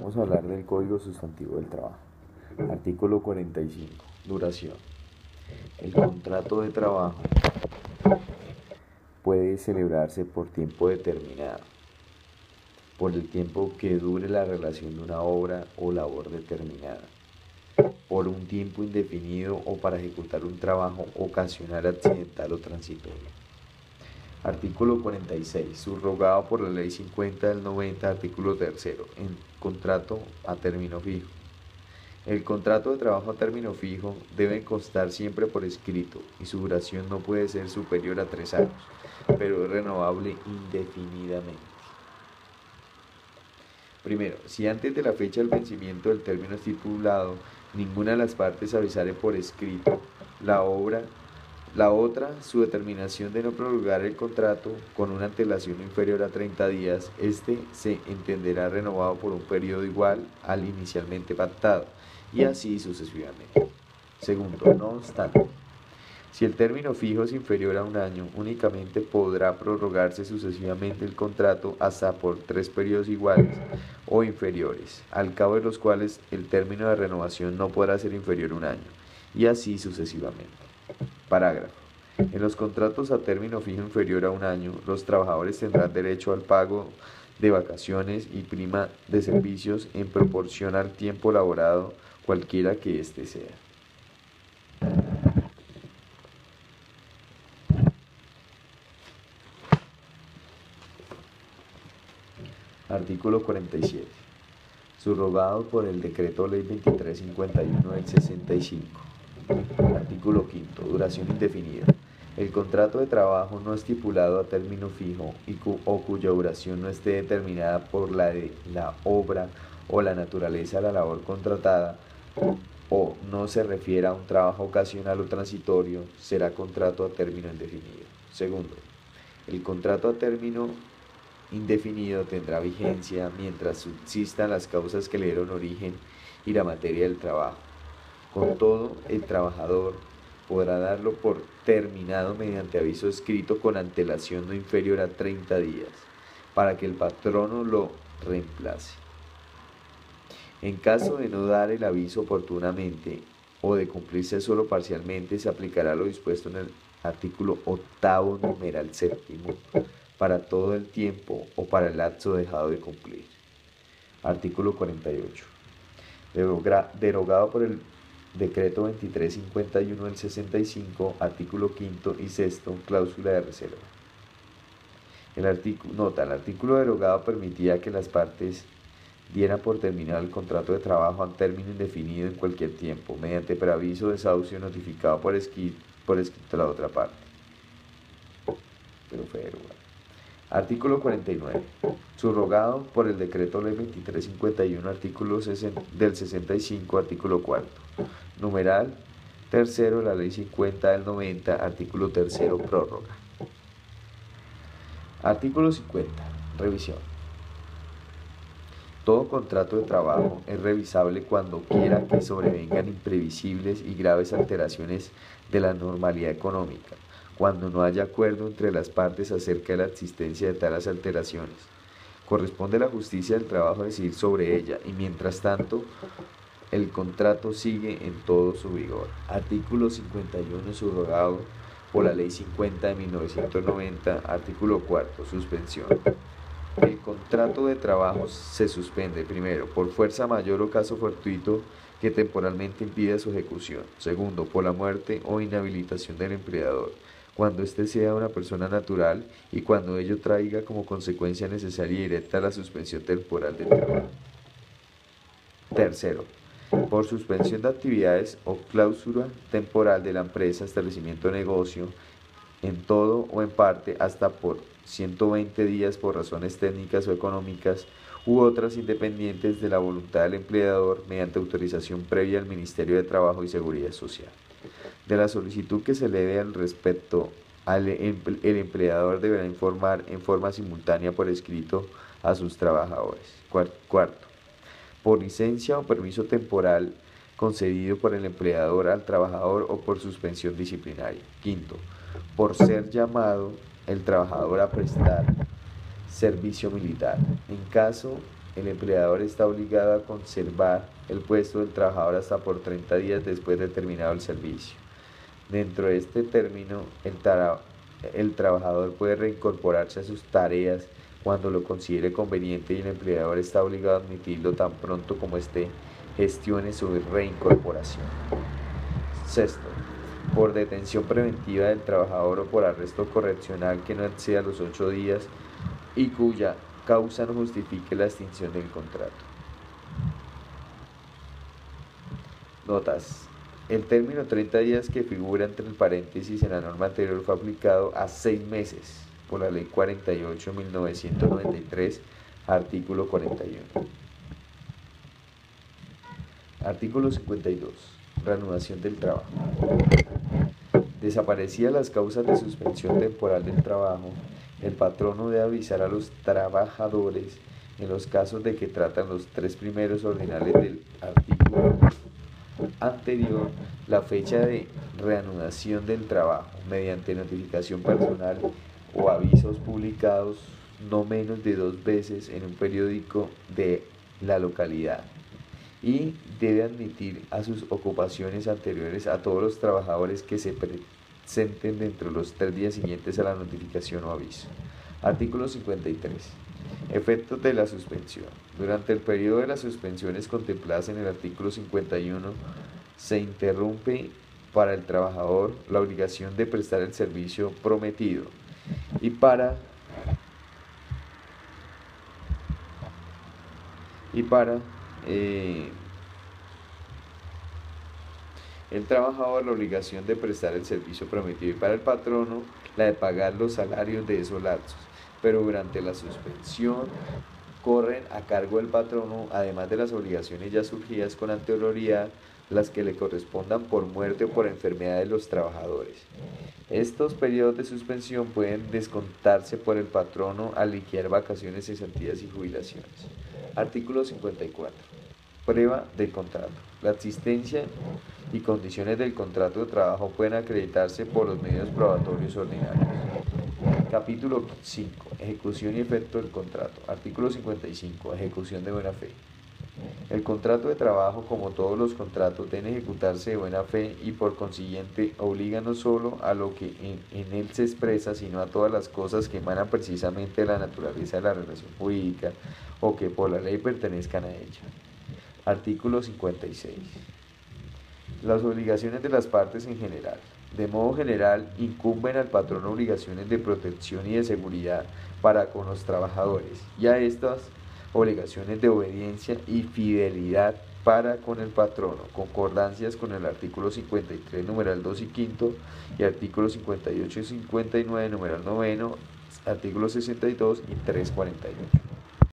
Vamos a hablar del Código Sustantivo del Trabajo. Artículo 45. Duración. El contrato de trabajo puede celebrarse por tiempo determinado, por el tiempo que dure la relación de una obra o labor determinada, por un tiempo indefinido o para ejecutar un trabajo ocasional, accidental o transitorio. Artículo 46. Subrogado por la Ley 50 del 90, artículo 3. En contrato a término fijo. El contrato de trabajo a término fijo debe constar siempre por escrito y su duración no puede ser superior a 3 años, pero es renovable indefinidamente. Primero, si antes de la fecha del vencimiento del término estipulado ninguna de las partes avisare por escrito la otra, su determinación de no prolongar el contrato con una antelación inferior a 30 días, este se entenderá renovado por un periodo igual al inicialmente pactado, y así sucesivamente. Segundo, no obstante, si el término fijo es inferior a un año, únicamente podrá prorrogarse sucesivamente el contrato hasta por 3 periodos iguales o inferiores, al cabo de los cuales el término de renovación no podrá ser inferior a un año, y así sucesivamente. Parágrafo. En los contratos a término fijo inferior a un año, los trabajadores tendrán derecho al pago de vacaciones y prima de servicios en proporción al tiempo laborado, cualquiera que éste sea. Artículo 47. Subrogado por el Decreto Ley 2351 del 65. Artículo 5. Duración indefinida. El contrato de trabajo no estipulado a término fijo o cuya duración no esté determinada por la obra o la naturaleza de la labor contratada o no se refiera a un trabajo ocasional o transitorio, será contrato a término indefinido. Segundo, el contrato a término indefinido tendrá vigencia mientras subsistan las causas que le dieron origen y la materia del trabajo. Con todo, el trabajador podrá darlo por terminado mediante aviso escrito con antelación no inferior a 30 días, para que el patrono lo reemplace. En caso de no dar el aviso oportunamente o de cumplirse solo parcialmente, se aplicará lo dispuesto en el artículo 8, numeral 7º, para todo el tiempo o para el lapso dejado de cumplir. Artículo 48. Derogado por el Decreto 2351 del 65, artículo 5 y 6, cláusula de reserva. El artículo derogado permitía que las partes dieran por terminado el contrato de trabajo a término indefinido en cualquier tiempo, mediante preaviso, desahucio notificado por escrito a la otra parte. Pero fue derogado. Artículo 49. Subrogado por el Decreto Ley 2351, artículo del 65, artículo 4. Numeral 3 de la Ley 50 del 90, artículo 3, prórroga. Artículo 50. Revisión. Todo contrato de trabajo es revisable cuando quiera que sobrevengan imprevisibles y graves alteraciones de la normalidad económica, cuando no haya acuerdo entre las partes acerca de la existencia de tales alteraciones. Corresponde a la justicia del trabajo decidir sobre ella y mientras tanto el contrato sigue en todo su vigor. Artículo 51 subrogado por la Ley 50 de 1990, artículo 4, suspensión. El contrato de trabajo se suspende, primero, por fuerza mayor o caso fortuito que temporalmente impida su ejecución. Segundo, por la muerte o inhabilitación del empleador, cuando éste sea una persona natural y cuando ello traiga como consecuencia necesaria y directa la suspensión temporal del trabajo. Tercero, por suspensión de actividades o cláusula temporal de la empresa, establecimiento de negocio, en todo o en parte, hasta por 120 días por razones técnicas o económicas u otras independientes de la voluntad del empleador mediante autorización previa al Ministerio de Trabajo y Seguridad Social. De la solicitud que se le dé al respecto, el empleador deberá informar en forma simultánea por escrito a sus trabajadores. Cuarto, por licencia o permiso temporal concedido por el empleador al trabajador o por suspensión disciplinaria. Quinto, por ser llamado el trabajador a prestar servicio militar. En caso el empleador está obligado a conservar el puesto del trabajador hasta por 30 días después de terminado el servicio. Dentro de este término, el trabajador puede reincorporarse a sus tareas cuando lo considere conveniente y el empleador está obligado a admitirlo tan pronto como gestione su reincorporación. Sexto, por detención preventiva del trabajador o por arresto correccional que no exceda los 8 días y cuya causa no justifique la extinción del contrato. Notas. El término 30 días que figura entre el paréntesis en la norma anterior fue aplicado a 6 meses por la Ley 48/1993, artículo 41. Artículo 52. Reanudación del trabajo. Desaparecidas las causas de suspensión temporal del trabajo, el patrono debe avisar a los trabajadores en los casos de que tratan los 3 primeros ordinales del artículo anterior la fecha de reanudación del trabajo mediante notificación personal o avisos publicados no menos de 2 veces en un periódico de la localidad, y debe admitir a sus ocupaciones anteriores a todos los trabajadores que se presenten dentro de los 3 días siguientes a la notificación o aviso. Artículo 53. Efectos de la suspensión. Durante el periodo de las suspensiones contempladas en el artículo 51, se interrumpe para el trabajador la obligación de prestar el servicio prometido y para el trabajador la obligación de prestar el servicio prometido y para el patrono la de pagar los salarios de esos lapsos, pero durante la suspensión corren a cargo del patrono, además de las obligaciones ya surgidas con anterioridad, las que le correspondan por muerte o por enfermedad de los trabajadores. Estos periodos de suspensión pueden descontarse por el patrono al liquidar vacaciones, cesantías y jubilaciones. Artículo 54. Prueba del contrato. La existencia y condiciones del contrato de trabajo pueden acreditarse por los medios probatorios ordinarios. Capítulo 5. Ejecución y efecto del contrato. Artículo 55. Ejecución de buena fe. El contrato de trabajo, como todos los contratos, debe ejecutarse de buena fe y por consiguiente obliga no solo a lo que en él se expresa, sino a todas las cosas que emanan precisamente de la naturaleza de la relación jurídica o que por la ley pertenezcan a ella. Artículo 56. Las obligaciones de las partes en general. De modo general, incumben al patrón obligaciones de protección y de seguridad para con los trabajadores, y a estas obligaciones de obediencia y fidelidad para con el patrono, concordancias con el artículo 53, numeral 2 y quinto, y artículo 58 y 59, numeral noveno, artículo 62 y 348.